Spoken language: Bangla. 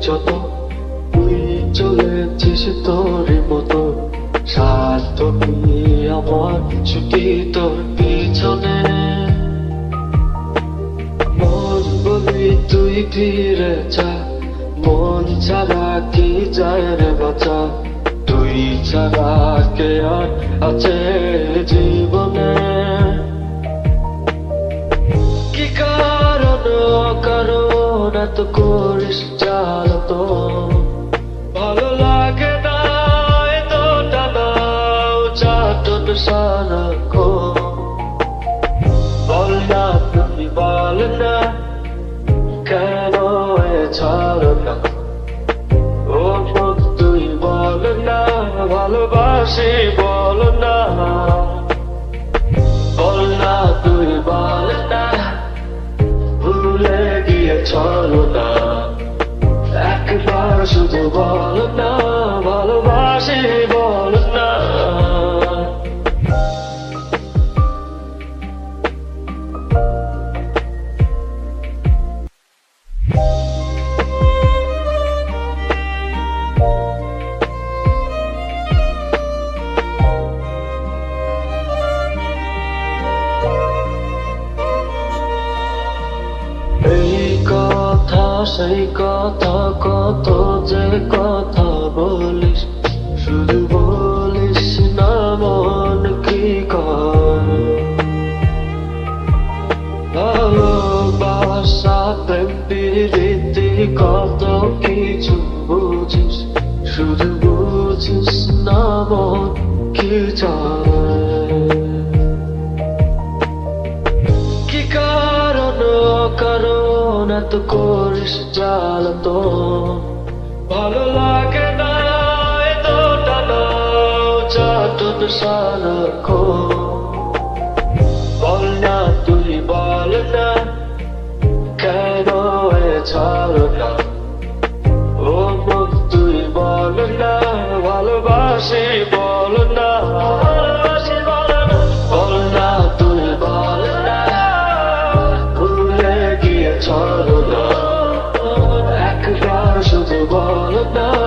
যত তুই চলেছিস তোর মতো স্বার্থ নিয়ে আমার ছুটি তোর পিছনে মন বলি তুই ফিরে যা মন ছাড়া কি যায় রে বাঁচা তুই ছাড়া কে আর আছে জীবনে কি কারণ কারণ এত করিস জ্বালাতো ভালো লাগে না এত টানা চাটন সারাক্ষণ বল না তুমি বল না কেন এ ছাড়ো না ও মন তুই বল না ভালোবাসি বল না বল না তুই বল না ভুলে গিয়ে চলো না একবার শুধু বল না ভালোবাসি বল না সেই কথা কত যে কথা বলিস শুধু বলিস না মন কি কর ভালোবাসা প্রেম প্রীতি কত কিছু বুঝিস শুধু বুঝিস না মন কি চায় কি কারণ কারণ এত করিস জ্বালাতো ভালো লাগে না এত টানা চাটন সারাক্ষণ বল না তুই বল না কেন এ ছাড়ো না ও মন তুই বল না ভালোবাসি বল না বল না তুই বল না ভুলে গিয়ে চলো না একবার শুধু বল না